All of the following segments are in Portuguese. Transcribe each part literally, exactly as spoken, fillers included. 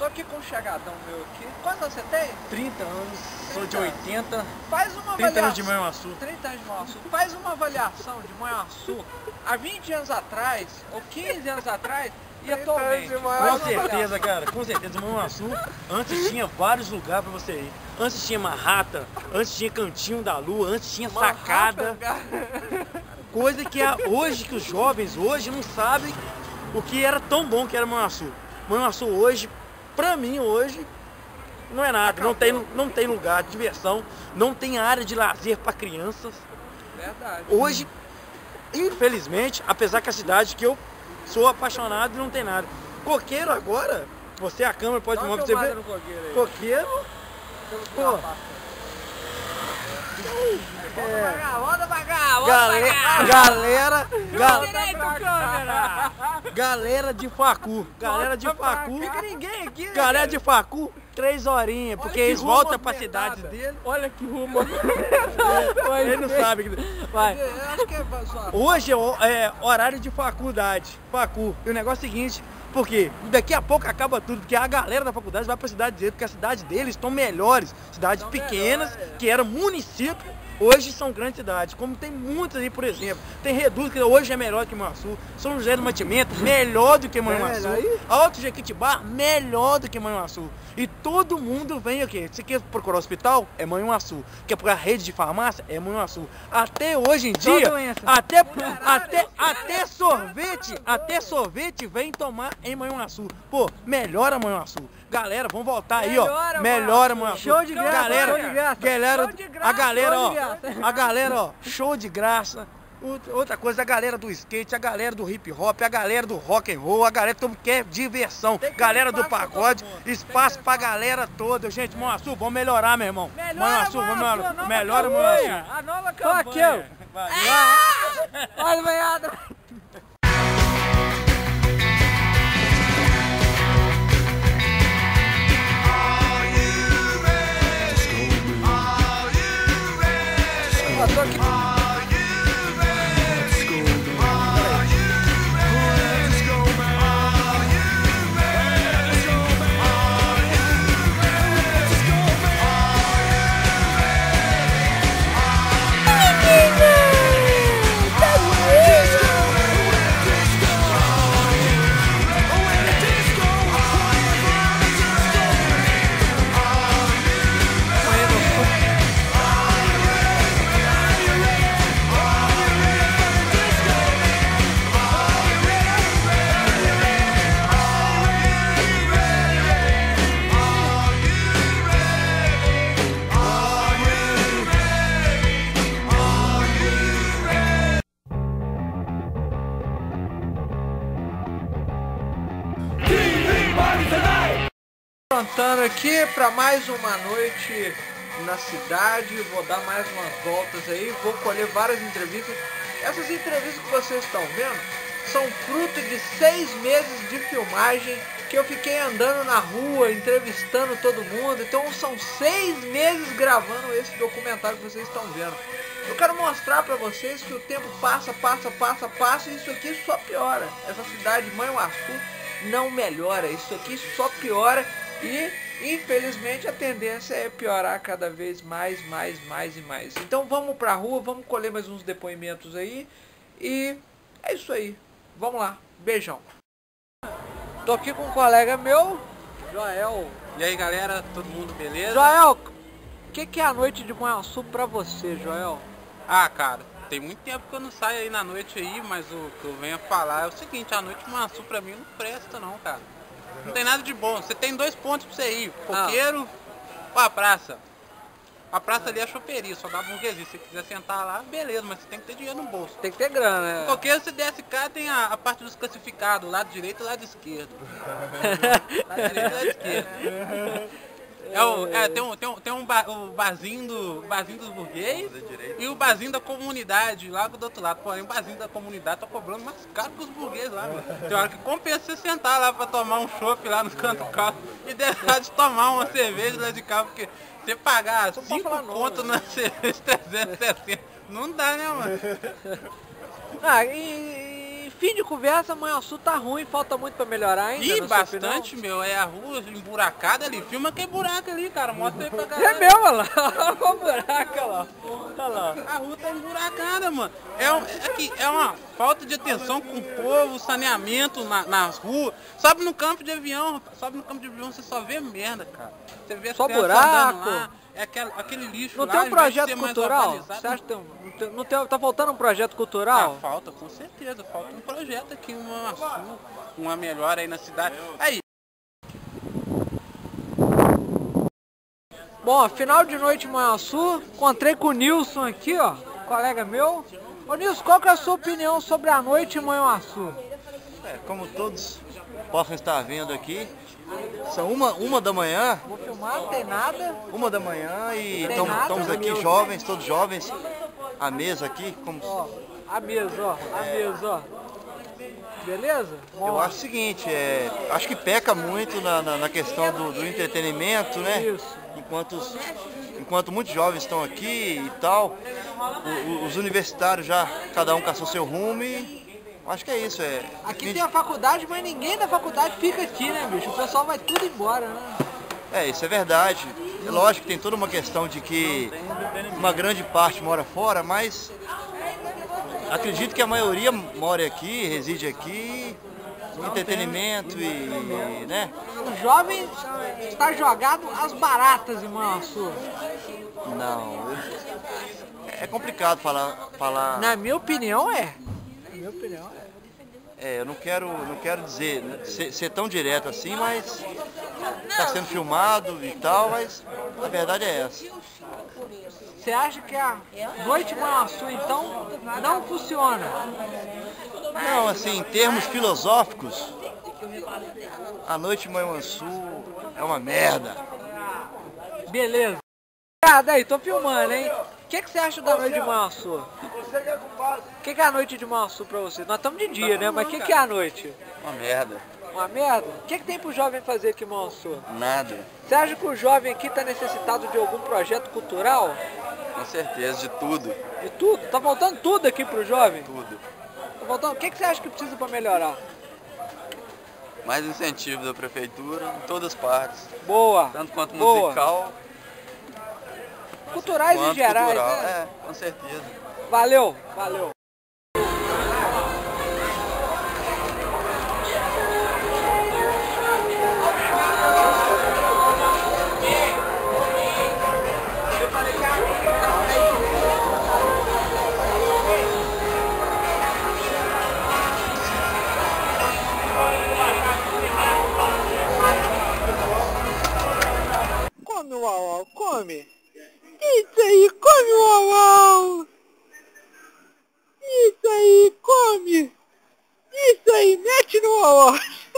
Tô aqui com um chegadão meu aqui. Quantos anos você tem? trinta anos, trinta sou de oitenta. Faz uma trinta avaliação. anos de Manhuaçu. trinta anos de Manhuaçu. Faz uma avaliação de Manhuaçu há vinte anos atrás, ou quinze anos atrás, e atualmente. Com certeza, cara, com certeza. Manhuaçu, antes tinha vários lugares pra você ir. Antes tinha Marrata, antes tinha Cantinho da Lua, antes tinha Sacada. Coisa que a, hoje, que os jovens hoje não sabem o que era tão bom que era Manhuaçu. Manhuaçu hoje, pra mim hoje, não é nada. Não tem, não tem lugar de diversão, não tem área de lazer para crianças. Verdade. Hoje, infelizmente, apesar que a cidade que eu sou apaixonado não tem nada. Coqueiro agora, você a câmera pode mostrar pra você ver. Coqueiro, Coqueiro, pô, é, roda pra cá, roda galera, pra cá. galera, gal, Direito, câmera. galera de Facu, galera de Facu, Fica ninguém aqui, né, galera cara? de Facu, três horinhas, porque que eles rumo voltam pra movimentado. cidade dele. Olha que rumo. Ele não sabe. Vai. Eu acho que é só. Hoje é, é horário de faculdade, Facu. E o negócio é o seguinte, porque daqui a pouco acaba tudo, porque a galera da faculdade vai pra cidade deles, porque a cidade deles estão melhores. Cidades Estão pequenas, melhores, é. que eram município, hoje são grandes cidades. Como tem muitas aí, por exemplo. Tem Reduto, que hoje é melhor que Manhuaçu. São José do Mantimento, melhor do que Manhuaçu. Alto Jequitibá, melhor do que Manhuaçu. E todo mundo vem aqui. Você quer procurar hospital? É Manhuaçu. Quer procurar rede de farmácia? É Manhuaçu. Até hoje em dia, até, até, até sorvete, até sorvete vem tomar em Manhuaçu. Pô, melhora Manhuaçu. Galera, vamos voltar aí, ó. Melhora, Melhora Manhuaçu. Manhuaçu. Show de graça, galera, show de graça. Galera, Show de graça, a galera, show ó. de graça. A galera, ó, show de graça. Outra coisa, a galera do skate, a galera do hip hop, a galera do rock and roll, a galera que quer diversão, galera do pagode, espaço pra galera toda. Gente, Manhuaçu, vamos melhorar, meu irmão. Manhuaçu, vamos melhorar. Melhora, Manhuaçu. A nova campanha. Olha, veiado. Eu tô aqui. Cantando aqui para mais uma noite na cidade, vou dar mais umas voltas aí, vou colher várias entrevistas. Essas entrevistas que vocês estão vendo são fruto de seis meses de filmagem que eu fiquei andando na rua, entrevistando todo mundo. Então são seis meses gravando esse documentário que vocês estão vendo. Eu quero mostrar para vocês que o tempo passa, passa, passa, passa e isso aqui só piora. Essa cidade de Manhuaçu não melhora, isso aqui só piora. E, infelizmente, a tendência é piorar cada vez mais, mais, mais e mais. Então vamos pra rua, vamos colher mais uns depoimentos aí. E é isso aí. Vamos lá. Beijão. Tô aqui com um colega meu, Joel. E aí, galera, todo mundo beleza? Joel, o que, que é a noite de Manhuaçu pra você, Joel? Ah, cara, tem muito tempo que eu não saio aí na noite aí, mas o que eu venho a falar é o seguinte, a noite de Manhuaçu pra mim não presta não, cara. Não tem nada de bom. Você tem dois pontos pra você ir. Coqueiro ou a praça. A praça ali é choperia, só dá burguesia. Se você quiser sentar lá, beleza, mas você tem que ter dinheiro no bolso. Tem que ter grana, né? No coqueiro você desce cá, tem a, a parte dos classificados, lado direito e lado esquerdo. Lado direito e lado esquerdo. É o, é, tem um, tem um, tem um bar, o barzinho, do, barzinho dos burguês e o barzinho da comunidade lá do outro lado. Porém, o barzinho da comunidade tá cobrando mais caro que os burgueses lá, mano. Tem hora que compensa você sentar lá pra tomar um chopp lá no canto do carro e deixar de tomar uma cerveja lá de carro, porque você pagar cinco conto na cerveja trezentos e sessenta, não dá, né, mano? Ah, e fim de conversa, Manhuaçu tá ruim, falta muito pra melhorar ainda. E bastante, meu, é a rua emburacada ali, filma que é buraco ali, cara, mostra aí pra galera. É mesmo, olha lá, olha o buraco, olha lá. Olha lá. A rua tá emburacada, mano. É, um, é, que é uma falta de atenção com o povo, saneamento na, nas ruas. Sobe no campo de avião, rapaz, sobe no campo de avião, você só vê merda, cara. Você vê só buraco. Lá, é aquele, aquele lixo não lá. tem um projeto cultural? Você acha que tem, não tem, não tem, tá faltando um projeto cultural? Ah, falta, com certeza. Falta um projeto aqui, uma, uma melhora aí na cidade. Aí. Bom, final de noite em Manhuaçu, encontrei com o Nilson aqui, ó, colega meu. Ô Nilson, qual que é a sua opinião sobre a noite em Manhuaçu? É, como todos possam estar vendo aqui, são uma, uma da manhã. Vou filmar, não tem nada. Uma da manhã e Tem tam, nada, estamos aqui Nilson. jovens, todos jovens. A mesa aqui, como Ó, a mesa, ó, a mesa, ó. Beleza? eu acho o seguinte, é, acho que peca muito na, na, na questão do, do entretenimento, né? Isso. Enquanto, os- enquanto muitos jovens estão aqui e tal, o- o- os universitários já, cada um caçou seu rumo e acho que é isso. É, Aqui tem a faculdade, mas ninguém da faculdade fica aqui, né, bicho? O pessoal vai tudo embora, né? É, isso é verdade. É lógico que tem toda uma questão de que uma grande parte mora fora, mas acredito que a maioria mora aqui, reside aqui, entretenimento e, né? Os jovens está jogado às baratas em Manhuaçu. Não, eu- é complicado falar, falar. Na minha opinião, é. Na minha opinião, é. É, eu não quero, não quero dizer, ser, ser tão direto assim, mas está sendo filmado e tal, mas a verdade é essa. Você acha que a noite em Manhuaçu, então, não funciona? Não, assim, em termos filosóficos, a noite em Manhuaçu é uma merda. Beleza. Ah, daí, tô filmando, hein? O que, que você acha da noite de Manhuaçu? O que, que é a noite de Manhuaçu pra você? Nós estamos de dia, né? Mas o que, que é a noite? Uma merda. Uma merda? O que, que tem pro jovem fazer aqui em Manhuaçu? Nada. Você acha que o jovem aqui está necessitado de algum projeto cultural? Com certeza, de tudo. De tudo? Tá faltando tudo aqui pro jovem? Tudo. Tá faltando... O que, que você acha que precisa para melhorar? Mais incentivo da prefeitura em todas as partes. Boa. Tanto quanto Boa. musical, Culturais em quanto gerais, cultural. né? É, com certeza. Valeu, valeu. Come, Uau, come. Isso aí, come, Uau. Isso aí, come. Isso aí, mete no Uau.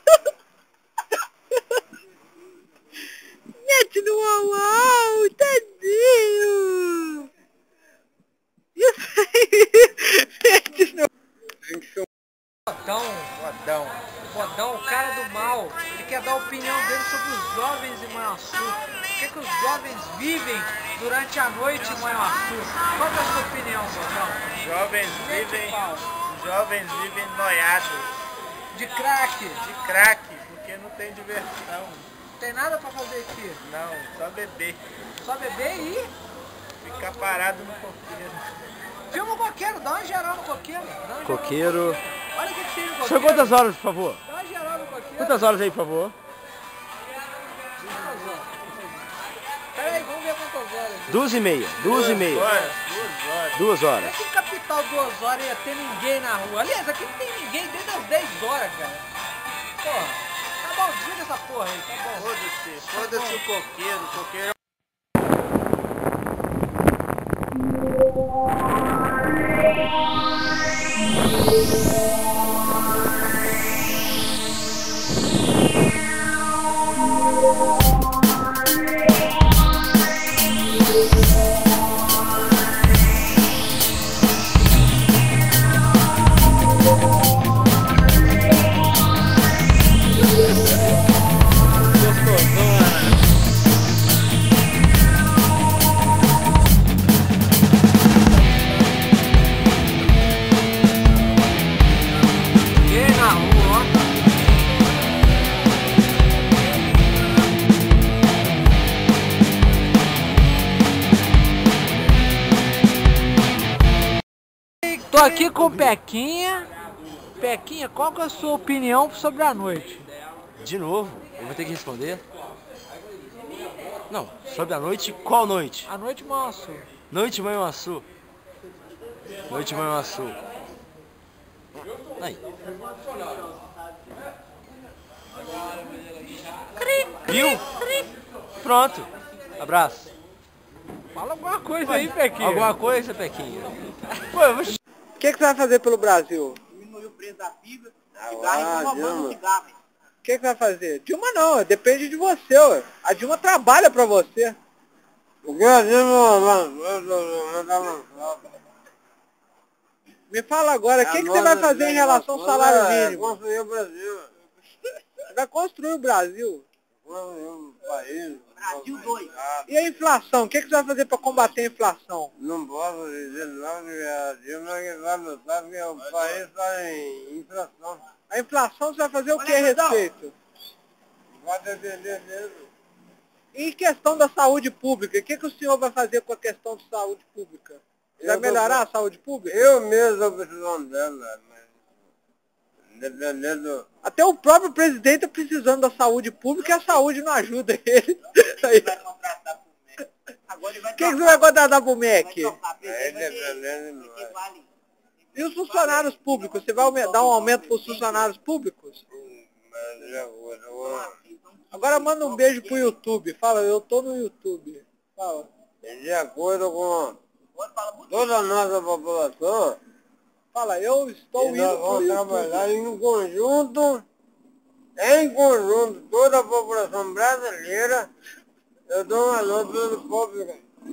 Mete no Uau, tadinho. Isso aí, mete no... Bodão, Bodão. Bodão, o cara do mal. Ele quer dar a opinião dele sobre os jovens em Manhuaçu. O que, que os jovens vivem durante a noite em Manhuaçu? Qual que é a sua opinião, Bodão? Jovens vivem, jovens vivem noiados, De crack. de crack, porque não tem diversão. Não tem nada pra fazer aqui. Não, só beber. Só beber e... Ficar parado no coqueiro. Filma o coqueiro, dá uma geral no coqueiro. Dá uma geral no Coqueiro. Olha o que, que tem no coqueiro. São quantas horas, por favor? Dá uma geral no coqueiro. Quantas horas aí, por favor? Peraí, vamos ver quantas horas. Duas e meia. Duas e meia. Horas, duas horas. Duas horas. Aqui em Capital, duas horas ia ter ninguém na rua. Aliás, aqui não tem ninguém desde as dez horas, cara. Porra, tá bom, desliga essa porra aí, tá bom. Foda-se, foda-se o coqueiro, o coqueiro é aqui com o Pequinha. Pequinha, qual que é a sua opinião sobre a noite? De novo? Eu vou ter que responder? Não, sobre a noite, qual noite? A noite Manhuaçu. Noite Manhuaçu. Noite Manhuaçu. Aí. Viu? Pronto. Abraço. Fala alguma coisa aí, Pequinha. Alguma coisa, Pequinha? Pô, eu vou... O que, que você vai fazer pelo Brasil? Diminuiu o preço da fibra, Ah, cigarro, e estão roubando cigarro. O que, que você vai fazer? Dilma não, depende de você, ué. A Dilma trabalha pra você. Me fala agora, o que, que você vai fazer em relação ao salário mínimo? Construir o Brasil. Você vai construir o Brasil. O país. Brasil dois. E a inflação? O que, que você vai fazer para combater a inflação? Não posso dizer não, que a Dilma que vai lutar, porque o país está em inflação. A inflação você vai fazer o que a respeito? Vai depender mesmo. E em questão da saúde pública, o que, que o senhor vai fazer com a questão de saúde pública? Vai Eu melhorar tô- a saúde pública? Eu mesmo estou precisando dela, mas dependendo... Até o próprio presidente está precisando da saúde pública e a saúde não ajuda ele. Aí, Vai contratar pro médico. Agora ele vai o que, que você vai contratar pro vai M E C? trocar. Aí Vai ter- dependendo vai não ter é. vale. E os funcionários públicos? Você vai aume- dar um aumento para os funcionários públicos? Mas já vou, já vou. Agora manda um beijo pro YouTube. Fala, eu tô no YouTube. Fala. De acordo com toda a nossa população, Fala, eu estou e indo nós pro vamos YouTube. trabalhar em conjunto, em conjunto, toda a população brasileira. Eu dou um alô todo o povo.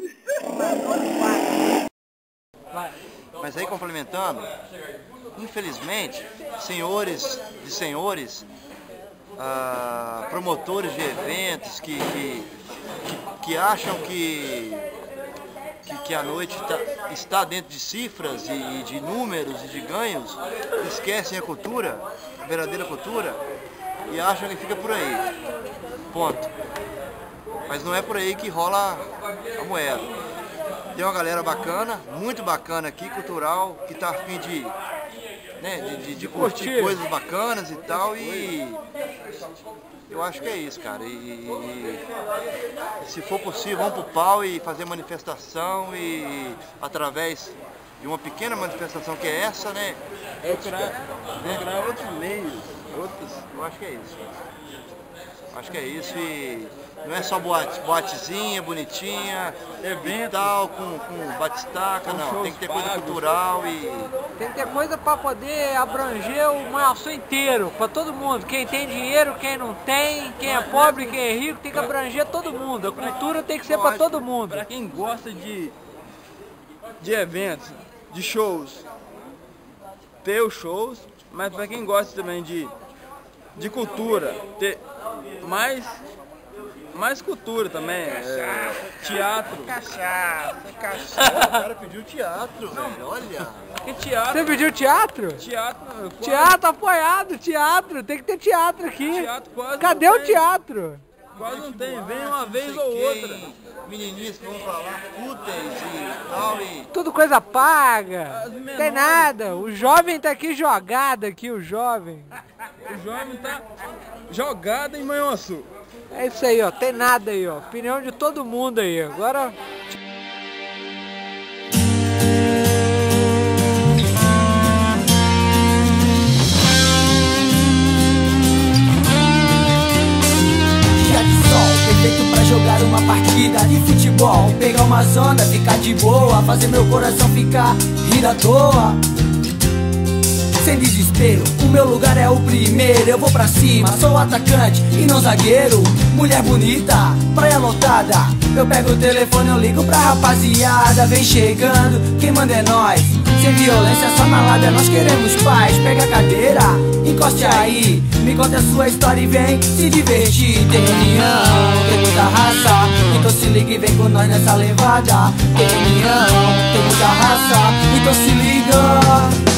Mas aí complementando, infelizmente, senhores e senhores, ah, promotores de eventos que, que, que, que acham que, que, que a noite tá, está dentro de cifras e, e de números e de ganhos, esquecem a cultura, a verdadeira cultura, e acham que fica por aí. Ponto. Mas não é por aí que rola a moeda. Tem uma galera bacana, muito bacana aqui, cultural, que tá a fim de, né, de, de, de curtir coisas bacanas e tal, e eu acho que é isso, cara. E, e se for possível, vamos pro pau e fazer manifestação e através de uma pequena manifestação que é essa, né? Procurar outros meios, outros... Eu acho que é isso. Acho que é isso e não é só boate, boatezinha, bonitinha, evento tal, com, com batistaca, não. Tem que ter coisa cultural e... Tem que ter coisa para poder abranger o Manhuaçu inteiro, para todo mundo. Quem tem dinheiro, quem não tem, quem é pobre, quem é rico, tem que abranger todo mundo. A cultura tem que ser para todo mundo. Para quem gosta de, de eventos, de shows, ter os shows, mas para quem gosta também de, de cultura, ter mais, mais cultura também, é, teatro. Cachaça, cachaça. O cara pediu teatro, velho, olha. Que teatro? Você pediu teatro? Teatro, quase- Teatro apoiado, teatro. Tem que ter teatro aqui. teatro quase Cadê não o tem. teatro? Quase não tem, vem uma vez Não ou sei outra. quem, Menininhos que vão pra lá, fúteis e tal, e... Tudo coisa paga. As Não menores. tem nada. O jovem tá aqui jogado aqui, o jovem. O jovem tá jogado em Manhuaçu. É isso aí, ó. Tem nada aí, ó. Opinião de todo mundo aí. Agora... Dia de sol, perfeito pra jogar uma partida de futebol. Pegar uma zona, ficar de boa, fazer meu coração ficar rir à toa. Sem desespero, o meu lugar é o primeiro. Eu vou pra cima, sou atacante e não zagueiro. Mulher bonita, praia lotada. Eu pego o telefone, eu ligo pra rapaziada. Vem chegando, quem manda é nós. Sem violência, só na lábia, nós queremos paz. Pega a cadeira, encoste aí. Me conta a sua história e vem se divertir. Tem união, tem muita raça. Então se liga e vem com nós nessa levada. Tem união, tem muita raça. Então se liga.